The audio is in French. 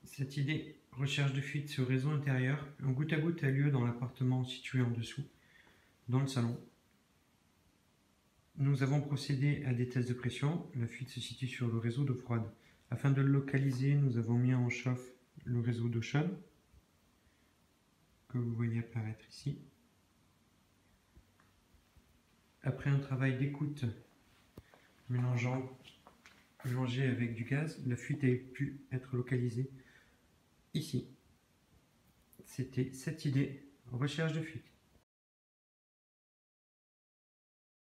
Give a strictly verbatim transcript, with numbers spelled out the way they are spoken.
Cette idée recherche de fuite sur réseau intérieur, un goutte à goutte a lieu dans l'appartement situé en dessous, dans le salon. Nous avons procédé à des tests de pression. La fuite se situe sur le réseau d'eau froide. Afin de le localiser, nous avons mis en chauffe le réseau d'eau chaude, que vous voyez apparaître ici. Après un travail d'écoute mélangeant mélangé avec du gaz, la fuite a pu être localisée ici. C'était cette idée, recherche de fuite.